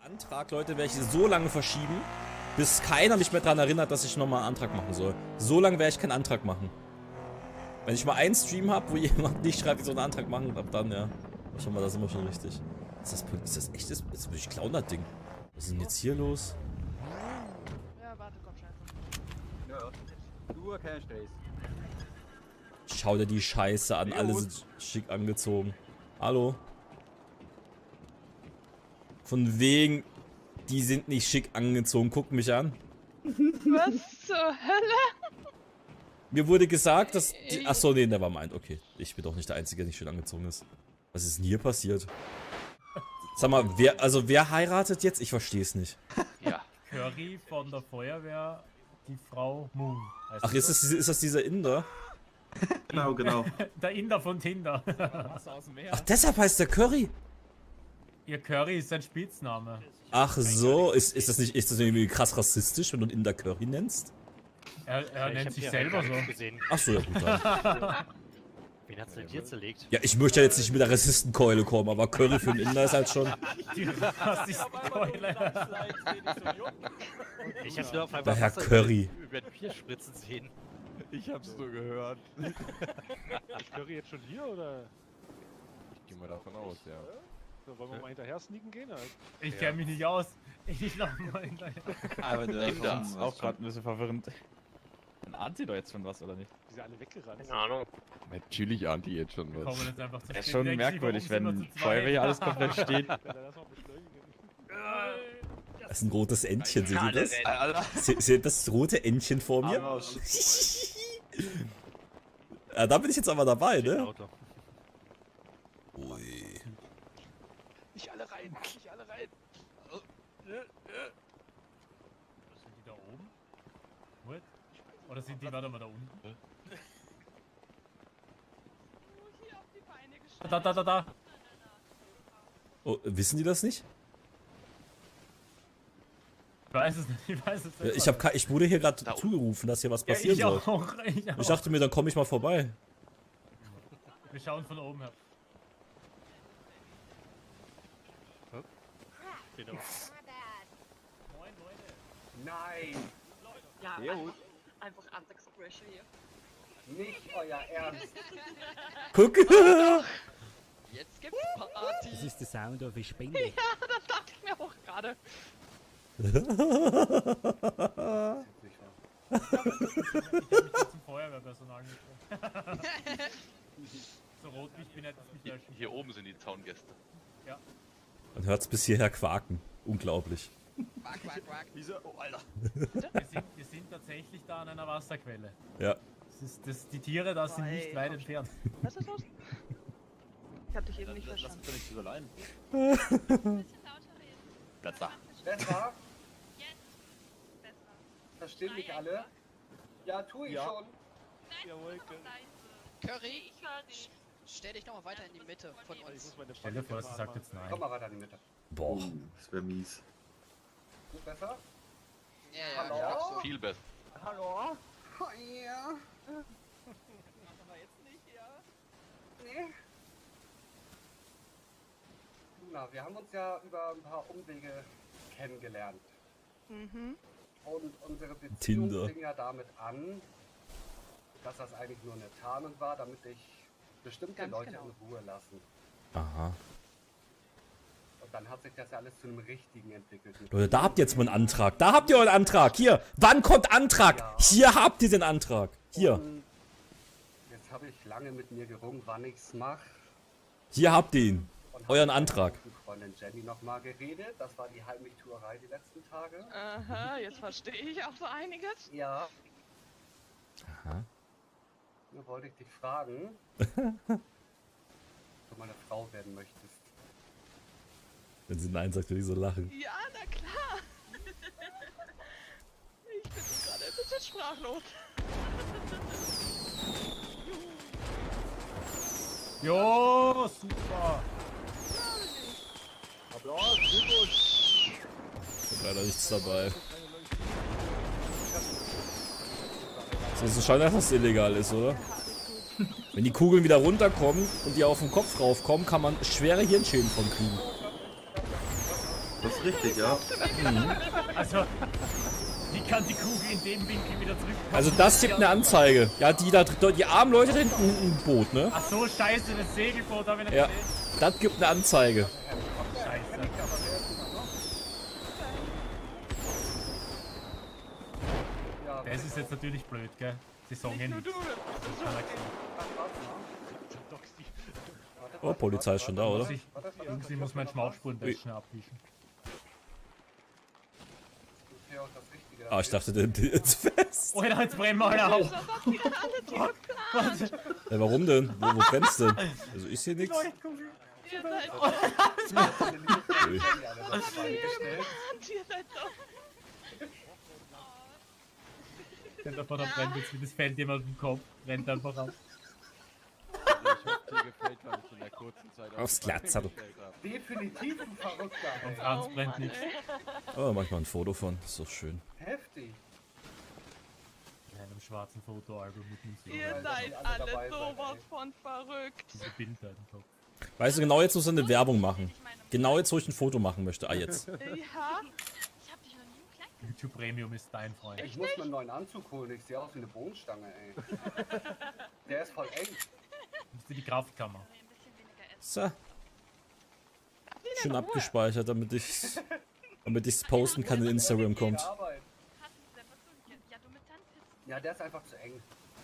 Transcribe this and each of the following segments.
Antrag, Leute, werde ich so lange verschieben, bis keiner mich mehr daran erinnert, dass ich nochmal einen Antrag machen soll. So lange werde ich keinen Antrag machen. Wenn ich mal einen Stream habe, wo jemand nicht schreibt, ich soll einen Antrag machen, ab dann, ja. Schon mal, das ist immer schon richtig. Ist das echt? Jetzt will ich klauen, das Ding. Was ist denn jetzt hier los? Ja, warte, komm schnell. Ja, du kein Stress. Schau dir die Scheiße an, alle sind schick angezogen. Hallo? Von wegen, die sind nicht schick angezogen, guck mich an. Was zur Hölle? Mir wurde gesagt, dass die, achso, nee, der war meint. Okay, ich bin doch nicht der Einzige, der nicht schön angezogen ist. Was ist denn hier passiert? Sag mal, wer heiratet jetzt? Ich verstehe es nicht. Ja. Curry von der Feuerwehr, die Frau Moon. Ach, ist das dieser Inder? Genau, genau. Der Inder von Tinder. Ach, deshalb heißt der Curry? Ihr Curry ist sein Spitzname. Ach so, ist das irgendwie krass rassistisch, wenn du einen Inder Curry nennst? Er nennt sich selber so. Ach so, ja gut dann. Wen hat's denn dir zerlegt? Ja, ich möchte ja jetzt nicht mit der Rassistenkeule kommen, aber Curry für einen Inder ist halt schon... Die Rassistenkeule. Ich hab's nur auf einmal Der Herr Wasser Curry. über den Bier spritzen sehen. Ich hab's nur gehört. Ist Curry jetzt schon hier oder? Ich geh mal davon aus, ja. So, wollen wir mal hinterher sneaken gehen? Halt? Ich kenn mich nicht aus. Ich lauf mal hinterher. Aber das Inder. ist auch gerade ein bisschen verwirrend. Dann ahnt sie doch jetzt schon was, oder nicht? Die sind alle weggerannt. Keine Ahnung. Natürlich ahnt die jetzt schon Wir was. kommen jetzt einfach zu Das ist spät. schon Denken Sie, merkwürdig, warum sind wenn wir zu zweit? Feuerwehr hier alles komplett steht. Ja, dann lass mal beschleunigen. Das ist ein rotes Entchen, seht ihr das? Alter. Seht ihr das rote Entchen vor mir? Ja, da bin ich jetzt aber dabei, ne? Auto. Ui. Nicht alle rein, nicht alle rein. Sind die da oben? What? Oder sind die, warte mal, da unten? Hier auf die Beine gestellt. Da. Oh, wissen die das nicht? Ich weiß es nicht, ich weiß es nicht. Ich wurde hier gerade zugerufen, dass hier was passieren ich soll. auch, ich auch. Ich dachte mir, dann komme ich mal vorbei. Wir schauen von oben her. Genau. Moin, Leute. Nein, Ja, Sehr gut. einfach Antragspressure hier. nicht euer Ernst. Guck! Jetzt gibt's Party. Das ist der Sound of a Spinde. Ja, das dachte ich mir auch gerade. Ich hab mich jetzt zum Feuerwehrpersonal getroffen. So rot wie ich bin, hätte ich nicht löschen. Hier oben sind die Zaungäste. Ja. Man hört's bis hierher quaken. Unglaublich. Quack, quack, quack. Oh, Alter. Wir sind tatsächlich da an einer Wasserquelle. Ja. Die Tiere da sind nicht weit entfernt. Was ist los? Ich hab dich eben nicht Lass verstanden. uns doch nicht so allein. Besser. Besser? Verstehen mich alle? Ja, tu ich schon. Jawohl, Curry, stell dich nochmal weiter in die Mitte von uns. Stell dir vor, sie sagt jetzt nein. Komm mal weiter in die Mitte. Boah. Das wäre mies. Gut, besser? Ja, Hallo? ja, absolut. Viel besser. Hallo? Oh, ja. Nee. Na, wir haben uns ja über ein paar Umwege kennengelernt. Mhm. Und unsere Beziehung Tinder. fing ja damit an, dass das eigentlich nur eine Tarnung war, damit ich bestimmte Ganz Leute genau. in Ruhe lassen. Aha. Und dann hat sich das ja alles zu einem Richtigen entwickelt. Leute, da habt ihr jetzt mal einen Antrag. Da habt ihr euren Antrag. Hier. Wann kommt Antrag? Ja. Hier habt ihr den Antrag. Hier. Und jetzt habe ich lange mit mir gerungen, wann ich's mache. Hier habt ihr ihn. Und hab Euren mit Antrag. meiner guten Freundin Jenny nochmal geredet. Das war die Heimlichtuerei die letzten Tage. Aha, jetzt verstehe ich auch so einiges. Ja, Aha. nur wollte ich dich fragen, ob du meine Frau werden möchtest. Wenn sie nein sagt, würde ich so lachen. Ja, na klar. Ich bin so gerade ein bisschen sprachlos. Jo, super. Applaus, Glückwunsch. Ich hab leider nichts dabei. Das ist schon, dass das illegal ist, oder? Wenn die Kugeln wieder runterkommen und die auf den Kopf raufkommen, kann man schwere Hirnschäden von kriegen. Das ist richtig, ja. Also, wie kann die Kugel in dem Winkel wieder zurückkommen? Also das gibt eine Anzeige. Ja, die armen Leute da hinten im Boot, ne? Ach so, scheiße, das Segelboot habe ich nicht Ja, gesehen. das gibt eine Anzeige. Scheiße. Ja, Das ist jetzt natürlich blöd, gell? Saisonende. Nur du. Oh, Polizei ist schon da, oder? Irgendwie muss mein Schmauchspuren das schnell abwischen. ja auch das Richtige. Ah, ich dachte, der ist fest. Oh ja, jetzt brennen wir alle auf. Warum denn? Wo brennst denn? Also ich sehe nichts. Ihr seid doch. Ihr seid doch. Stell dir vor, da brennt jetzt wie das fällt jemand im Kopf. Rennt einfach ab. Ich hab dir gefällt, weil ich in der kurzen Zeit Aufs Glatzer, du. Definitiv ein Verrückter, Und ey. Franz brennt nicht. Oh, mach ich mal ein Foto von. Das ist doch schön. Heftig. In einem schwarzen Fotoalbum mit Musik. Ihr seid alle dabei alle sein, sowas ey. von verrückt. Diese Bilder im Kopf. Weißt du, genau jetzt muss er eine Werbung machen. Genau jetzt, wo ich ein Foto machen möchte. Ah, jetzt. Ja. YouTube Premium ist dein Freund. Ich muss mir einen neuen Anzug holen. Ich sehe aus wie eine Bohnenstange, ey. Der ist voll eng. Musst du die Kraftkammer. So. Schön abgespeichert, damit ich's posten kann, wenn Instagram kommt. Arbeit. Ja, der ist einfach zu eng.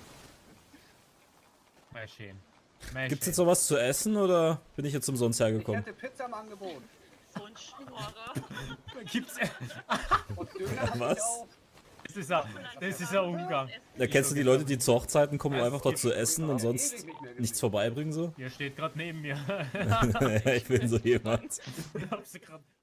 Mal schön. Gibt's jetzt noch was zu essen oder bin ich jetzt umsonst Ich hergekommen? hätte Pizza im Angebot. So ein Schnorrer. Gibt's. Und Döner hab ich Was? auch. Das ist ein Umgang. Da kennst du die Leute, die zu Hochzeiten kommen, um einfach dort zu essen und sonst nichts vorbeibringen so? Ihr steht gerade neben mir. Ich bin so jemand. Ich hab sie gerade